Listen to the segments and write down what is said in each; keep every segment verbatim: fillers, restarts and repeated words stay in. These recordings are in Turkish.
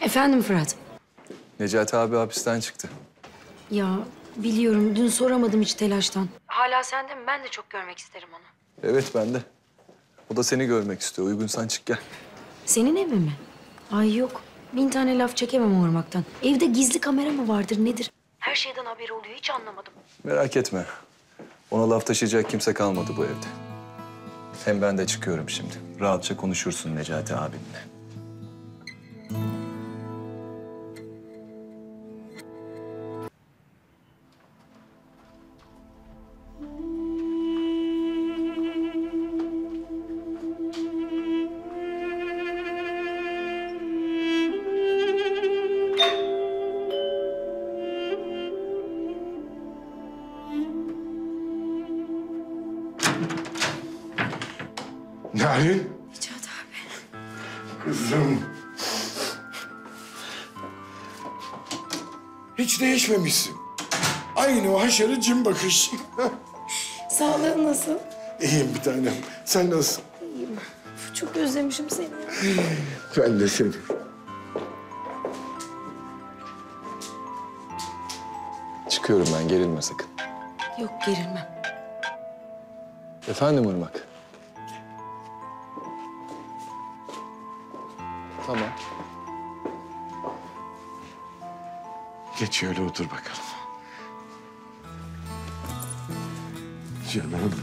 Efendim Fırat? Necati abi hapisten çıktı. Ya biliyorum, dün soramadım hiç telaştan. Hala sende mi? Ben de çok görmek isterim onu. Evet, ben de. O da seni görmek istiyor. Uygunsan çık gel. Senin evi mi? Ay yok. Bin tane laf çekemem o ırmaktan. Evde gizli kamera mı vardır nedir? Her şeyden haberi oluyor, hiç anlamadım. Merak etme. Ona laf taşıyacak kimse kalmadı bu evde. Hem ben de çıkıyorum şimdi. Rahatça konuşursun Necati abinle. Narin. Necati abi. Kızım. Hiç değişmemişsin. Aynı o haşarı cin bakış. Sağlığın nasıl? İyiyim bir tanem. Sen nasılsın? İyiyim. Çok özlemişim seni ya. Ben de seni. Çıkıyorum ben, gerilme sakın. Yok, gerilmem. Efendim Irmak? Tamam. Geç şöyle otur bakalım. Canım.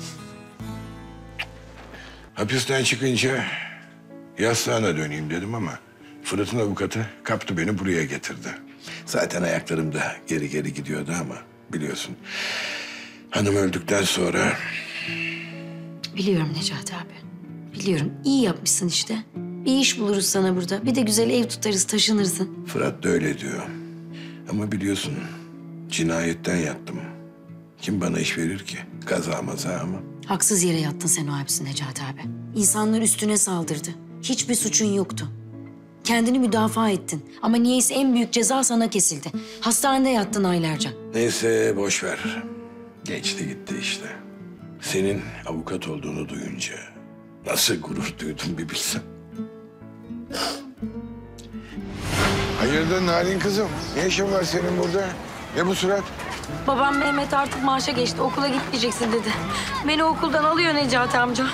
Hapisten çıkınca yastığına döneyim dedim ama Fırat'ın avukatı kaptı beni buraya getirdi. Zaten ayaklarım da geri geri gidiyordu ama biliyorsun hanım öldükten sonra... Biliyorum Necati abi. Biliyorum. İyi yapmışsın işte. Bir iş buluruz sana burada. Bir de güzel ev tutarız, taşınırsın. Fırat da öyle diyor. Ama biliyorsun cinayetten yattım. Kim bana iş verir ki? Kaza maza ama. Haksız yere yattın sen o abisi Necati abi. İnsanlar üstüne saldırdı. Hiçbir suçun yoktu. Kendini müdafaa ettin. Ama niyeyse en büyük ceza sana kesildi. Hastanede yattın aylarca. Neyse boş ver. Geçti gitti işte. Senin avukat olduğunu duyunca nasıl gurur duydum bir bilsem. Hayırdır Narin kızım? Ne işin var senin burada? Ne bu surat? Babam Mehmet artık maaşa geçti. Okula gitmeyeceksin dedi. Beni okuldan alıyor Necati amca.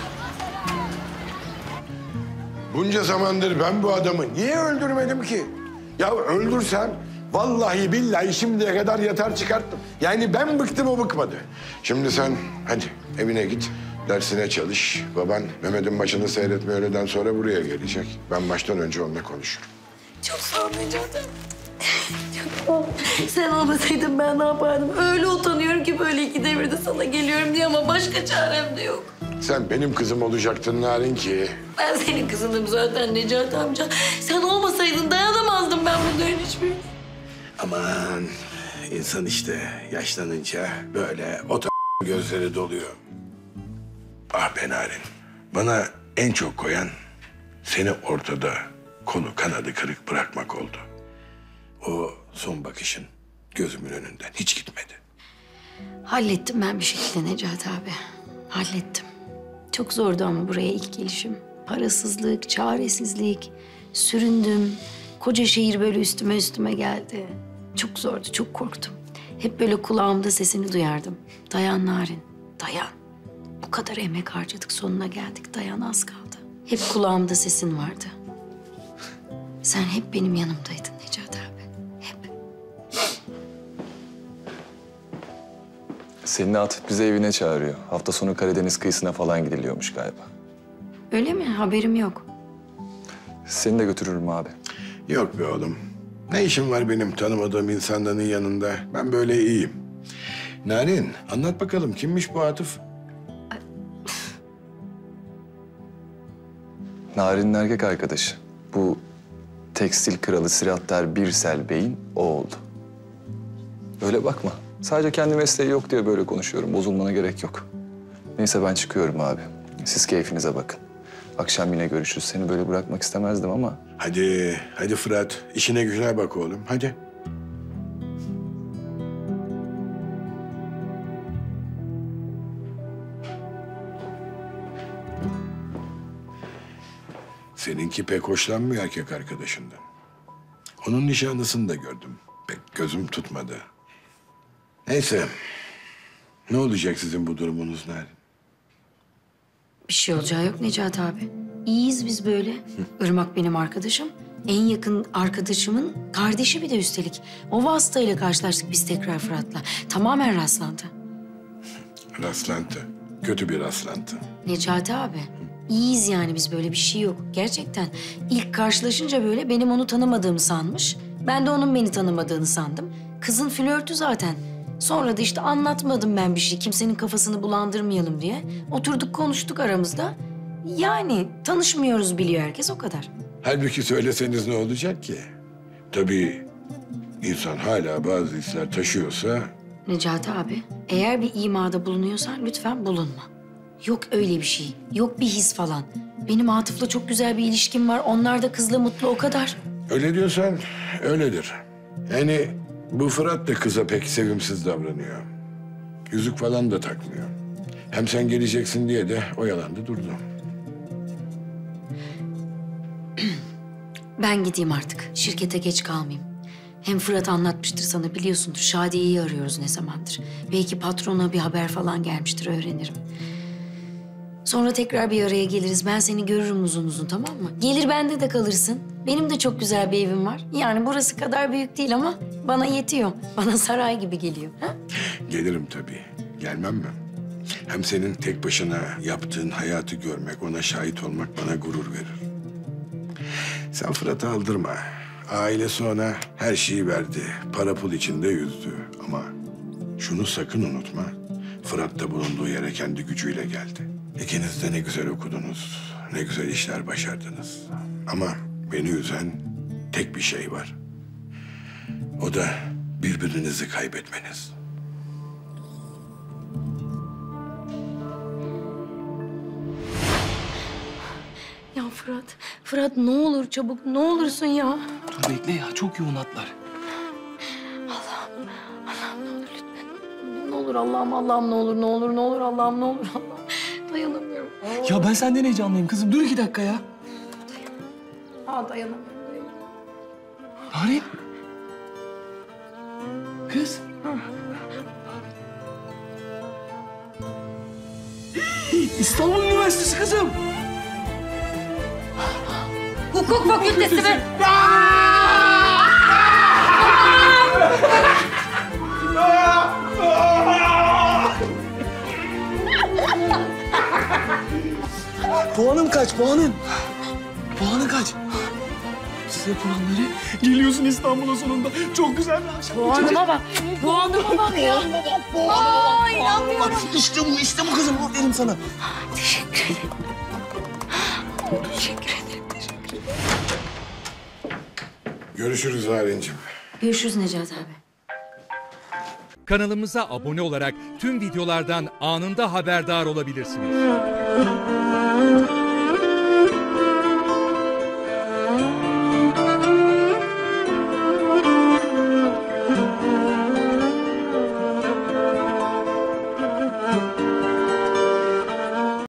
Bunca zamandır ben bu adamı niye öldürmedim ki? Ya öldürsem vallahi billahi şimdiye kadar yatar çıkarttım. Yani ben bıktım, o bıkmadı. Şimdi sen hadi evine git, dersine çalış. Baban Mehmet'in maçını seyretme, öğleden sonra buraya gelecek. Ben maçtan önce onunla konuşurum. Çok sağ ol Necati. Çok sağ ol. Sen olmasaydın ben ne yapardım? Öyle utanıyorum ki böyle iki devirde sana geliyorum diye ama başka çarem de yok. Sen benim kızım olacaktın Narin ki. Ben senin kızınım zaten Necati amca. Sen olmasaydın dayanamazdım ben bunların hiçbirine. Aman insan işte yaşlanınca böyle o gözleri doluyor. Ah be Narin, bana en çok koyan seni ortada kolu kanadı kırık bırakmak oldu. O son bakışın gözümün önünden hiç gitmedi. Hallettim ben bir şekilde Necati abi. Hallettim. Çok zordu ama buraya ilk gelişim. Parasızlık, çaresizlik, süründüm. Koca şehir böyle üstüme üstüme geldi. Çok zordu, çok korktum. Hep böyle kulağımda sesini duyardım. Dayan Narin, dayan. Bu kadar emek harcadık, sonuna geldik. Dayan, az kaldı. Hep kulağımda sesin vardı. Sen hep benim yanımdaydın Necati abi. Hep. Seninle Atıf bizi evine çağırıyor. Hafta sonu Karadeniz kıyısına falan gidiliyormuş galiba. Öyle mi? Haberim yok. Seni de götürürüm abi. Yok be oğlum. Ne işim var benim tanımadığım insanların yanında? Ben böyle iyiyim. Narin, anlat bakalım kimmiş bu Atıf? Narin'in erkek arkadaşı. Bu tekstil kralı Sirattar Birsel Bey'in o oldu. Öyle bakma. Sadece kendi mesleği yok diye böyle konuşuyorum. Bozulmana gerek yok. Neyse ben çıkıyorum abi. Siz keyfinize bakın. Akşam yine görüşürüz. Seni böyle bırakmak istemezdim ama... Hadi, hadi Fırat. İşine gücüne bak oğlum, hadi. Seninki pek hoşlanmıyor erkek arkadaşından. Onun nişanlısını da gördüm. Pek gözüm tutmadı. Neyse. Ne olacak sizin bu durumunuz Narin? Bir şey olacağı yok Necati abi. İyiyiz biz böyle. Irmak benim arkadaşım. En yakın arkadaşımın kardeşi bir de üstelik. O vasıtayla karşılaştık biz tekrar Fırat'la. Tamamen rastlantı. Rastlantı. Kötü bir rastlantı. Necati abi, iyiyiz yani biz böyle bir şey yok. Gerçekten ilk karşılaşınca böyle benim onu tanımadığımı sanmış. Ben de onun beni tanımadığını sandım. Kızın flörtü zaten. Sonra da işte anlatmadım ben bir şey. Kimsenin kafasını bulandırmayalım diye. Oturduk konuştuk aramızda. Yani tanışmıyoruz biliyor herkes o kadar. Halbuki söyleseniz ne olacak ki? Tabii insan hala bazı hisler taşıyorsa... Necati abi, eğer bir imada bulunuyorsan lütfen bulunma. Yok öyle bir şey, yok bir his falan. Benim Atıf'la çok güzel bir ilişkim var. Onlar da kızla mutlu o kadar. Öyle diyorsan öyledir. Yani bu Fırat da kıza pek sevimsiz davranıyor. Yüzük falan da takmıyor. Hem sen geleceksin diye de oyalandı durdu. Ben gideyim artık. Şirkete geç kalmayayım. Hem Fırat anlatmıştır sana biliyorsundur. Şadiye'yi arıyoruz ne zamandır. Belki patrona bir haber falan gelmiştir öğrenirim. Sonra tekrar bir araya geliriz. Ben seni görürüm uzun uzun tamam mı? Gelir bende de kalırsın. Benim de çok güzel bir evim var. Yani burası kadar büyük değil ama bana yetiyor. Bana saray gibi geliyor. Ha? Gelirim tabii. Gelmem mi? Hem senin tek başına yaptığın hayatı görmek, ona şahit olmak bana gurur verir. Sen Fırat'ı aldırma. Ailesi ona her şeyi verdi. Para pul içinde yüzdü. Ama şunu sakın unutma. Fırat da bulunduğu yere kendi gücüyle geldi. İkiniz de ne güzel okudunuz. Ne güzel işler başardınız. Ama beni üzen tek bir şey var. O da birbirinizi kaybetmeniz. Ya Fırat, Fırat ne olur çabuk ne olursun ya. Dur bekle ya, çok yoğun hatlar. Allah'ım ne olur lütfen. Ne olur Allah'ım Allah'ım ne olur ne olur ne olur Allah'ım ne olur Allah'ım. Dayanamıyorum. Ya ben senden heyecanlıyım kızım. Dur iki dakika ya. Aa dayanamıyorum. dayanamıyorum. Narin. Kız. İstanbul Üniversitesi kızım. Hukuk fakültesi mi? Puanın kaç, puanın? Puanın kaç? Size puanları geliyorsun İstanbul'a sonunda. Çok güzel bir akşam. Puanıma bak. Puanıma bak ya. Aa inanmıyorum. İşte bu, işte bu kızım. Aferin sana. Teşekkür ederim. Teşekkür ederim. Teşekkür ederim. Görüşürüz Narin'cim. Görüşürüz Necati abi. Kanalımıza abone olarak tüm videolardan anında haberdar olabilirsiniz.